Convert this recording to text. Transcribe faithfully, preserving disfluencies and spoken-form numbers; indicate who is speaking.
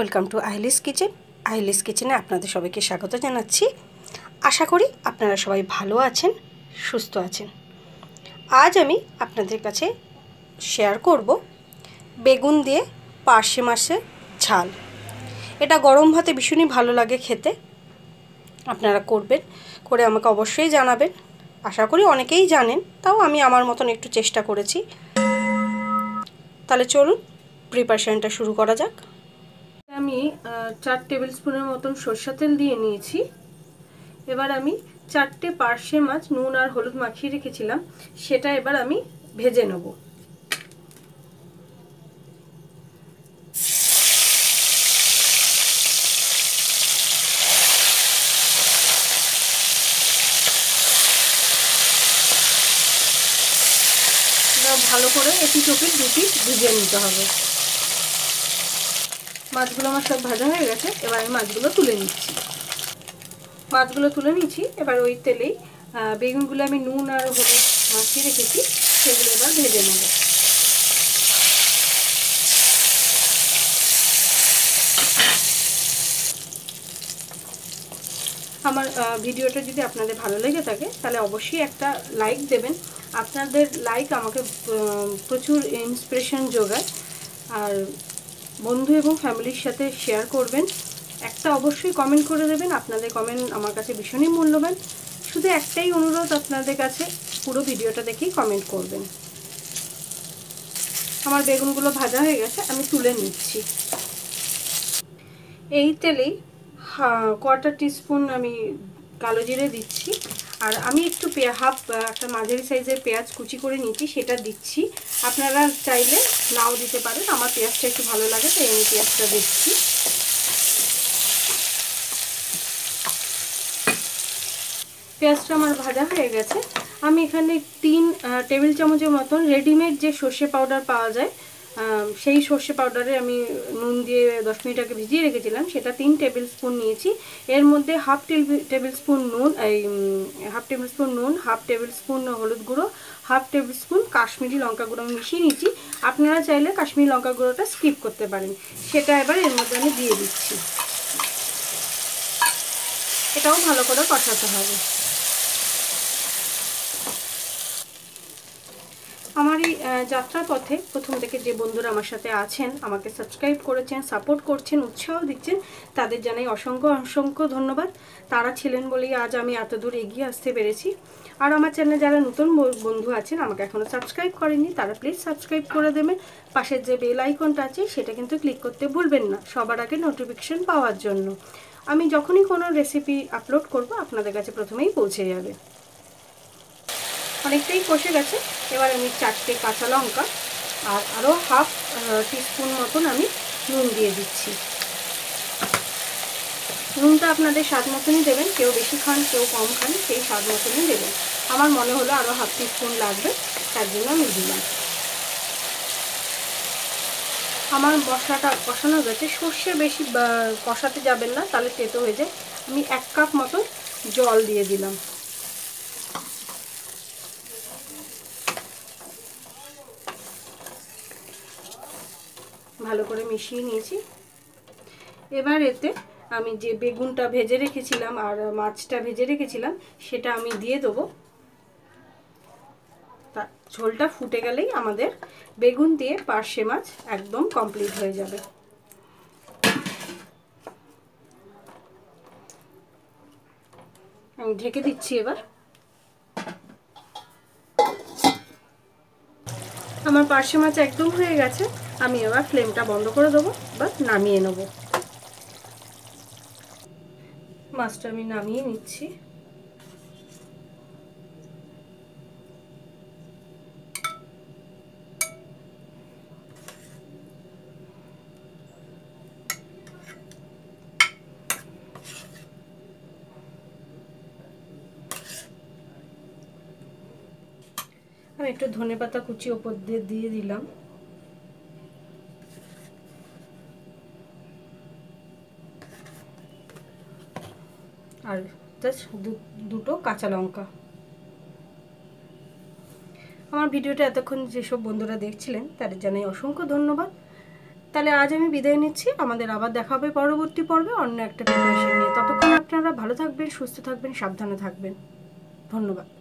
Speaker 1: Welcome to Ailis kitchen. আইলিস কিচেনে আপনাদের সবাইকে স্বাগত জানাচ্ছি। আশা করি আপনারা সবাই ভালো আছেন, সুস্থ আছেন। আজ আমি আপনাদের কাছে শেয়ার করব বেগুন দিয়ে পার্শে মাছের ঝাল। এটা গরম ভাতে ভীষণই ভালো লাগে খেতে। আপনারা করবেন, করে আমাকে অবশ্যই জানাবেন। আশা করি অনেকেই জানেন, তাও আমি আমার মতন একটু চেষ্টা করেছি। তাহলে চলুন প্রিপারেশনটা শুরু করা যাক। আমি চার টেবিল স্পুনের মতন সরষের তেল দিয়ে নিয়েছি। এবার আমি চারটে পার্শে মাছ নুন আর হলুদ মাখিয়ে রেখেছিলাম, সেটা এবার আমি ভেজে নেব। ভালো করে এপিট ওপিট দুপিট ভেজে নিতে হবে। মাছগুলো আমার সব ভাজা হয়ে গেছে, এবার আমি মাছগুলো তুলে নিচ্ছি। মাছগুলো তুলে নিচ্ছি। এবার ওই তেলেই বেগুনগুলো আমি নুন আর হলুদ মাখিয়ে রেখেছি, সেগুলো এবার ভেজে নেব। আমার ভিডিওটা যদি আপনাদের ভালো লেগে থাকে তাহলে অবশ্যই একটা লাইক দেবেন। আপনাদের লাইক আমাকে প্রচুর ইন্সপিরেশন যোগায়। আর বন্ধু এবং ফ্যামিলির সাথে শেয়ার করবেন। একটা অবশ্যই কমেন্ট করে দেবেন। আপনাদের কমেন্ট আমার কাছে ভীষণই মূল্যবান। শুধু একটাই অনুরোধ আপনাদের কাছে, পুরো ভিডিওটা দেখেই কমেন্ট করবেন। আমার বেগুনগুলো ভাজা হয়ে গেছে, আমি তুলে নিচ্ছি। এই তেলেই কোয়ার্টার টিস্পুন আমি কালো জিরে দিচ্ছি। আর আমি একটু হাফ একটা মাঝারি সাইজের পেঁয়াজ কুচি করে নিচ্ছি, সেটা দিচ্ছি। আপনারা চাইলে নাও দিতে পারেন, আমার পেঁয়াজটা একটু ভালো লাগে তাই আমি পেঁয়াজটা দিচ্ছি। পেঁয়াজটা আমার ভাজা হয়ে গেছে। আমি এখানে তিন টেবিল চামচের মতন রেডিমেড যে সর্ষে পাউডার পাওয়া যায়, সেই সর্ষে পাউডারে আমি নুন দিয়ে দশ মিনিট আগে ভিজিয়ে রেখেছিলাম, সেটা তিন টেবিল স্পুন নিয়েছি। এর মধ্যে হাফ টেবিল স্পুন নুন এই হাফ টেবিল স্পুন নুন হাফ টেবিল স্পুন হলুদ গুঁড়ো, হাফ টেবিল স্পুন কাশ্মীরি লঙ্কা গুঁড়ো আমি মিশিয়ে নিচ্ছি। আপনারা চাইলে কাশ্মীরি লঙ্কা গুঁড়োটা স্কিপ করতে পারেন। সেটা এবার এর মধ্যে আমি দিয়ে দিচ্ছি। এটাও ভালো করে কষাতে হবে। আমার এই যাত্রার পথে প্রথম থেকে যে বন্ধুরা আমার সাথে আছেন, আমাকে সাবস্ক্রাইব করেছেন, সাপোর্ট করছেন, উৎসাহ দিচ্ছেন, তাদের জানাই অসংখ্য অসংখ্য ধন্যবাদ। তারা ছিলেন বলেই আজ আমি এত দূর এগিয়ে আসতে পেরেছি। আর আমার চ্যানেলে যারা নতুন বন্ধু আছেন, আমাকে এখনও সাবস্ক্রাইব করেননি, তারা প্লিজ সাবস্ক্রাইব করে দেবেন। পাশের যে বেল আইকনটা আছে সেটা কিন্তু ক্লিক করতে ভুলবেন না, সবার আগে নোটিফিকেশন পাওয়ার জন্য। আমি যখনই কোনো রেসিপি আপলোড করব আপনাদের কাছে প্রথমেই পৌঁছে যাবে। অনেকটাই কষে গেছে। এবার আমি চারটে কাঁচা লঙ্কা আর আরও হাফ টিস্পুন মতন আমি নুন দিয়ে দিচ্ছি। নুনটা আপনাদের স্বাদ মতনই দেবেন, কেউ বেশি খান কেউ কম খান, সেই স্বাদ মতনই দেবেন। আমার মনে হলো আরও হাফ টিস্পুন লাগবে, তার জন্য আমি দিলাম। আমার মশলাটা কষানো গেছে। সর্ষে বেশি কষাতে যাবেন না, তাহলে তেতো হয়ে যায়। আমি এক কাপ মতো জল দিয়ে দিলাম। ভালো করে মিশিয়ে নিয়েছি। এবার এতে আমি যে বেগুনটা ভেজে রেখেছিলাম আর মাছটা ভেজে রেখেছিলাম সেটা আমি দিয়ে দেবো। তা ঝোলটা ফুটে গেলেই আমাদের বেগুন দিয়ে পার্শে মাছ একদম কমপ্লিট হয়ে যাবে। আমি ঢেকে দিচ্ছি। এবার আমার পার্শে মাছ একদম হয়ে গেছে। আমি এবার ফ্লেমটা বন্ধ করে দেবো, এবার নামিয়ে নেব। মাছটা আমি নামিয়ে নিচ্ছি। আমি একটু ধনেপাতা কুচি ওপর দিয়ে দিয়ে দিলাম। আর জাস্ট দুটো কাঁচা লঙ্কা। আমার ভিডিওটা এতক্ষণ যেসব বন্ধুরা দেখছিলেন তাদের জানাই অসংখ্য ধন্যবাদ। তাহলে আজ আমি বিদায় নিচ্ছি, আমাদের আবার দেখা হবে পরবর্তী পর্বে অন্য একটা প্রিপারেশন নিয়ে। ততক্ষণ আপনারা ভালো থাকবেন, সুস্থ থাকবেন, সাবধানে থাকবেন। ধন্যবাদ।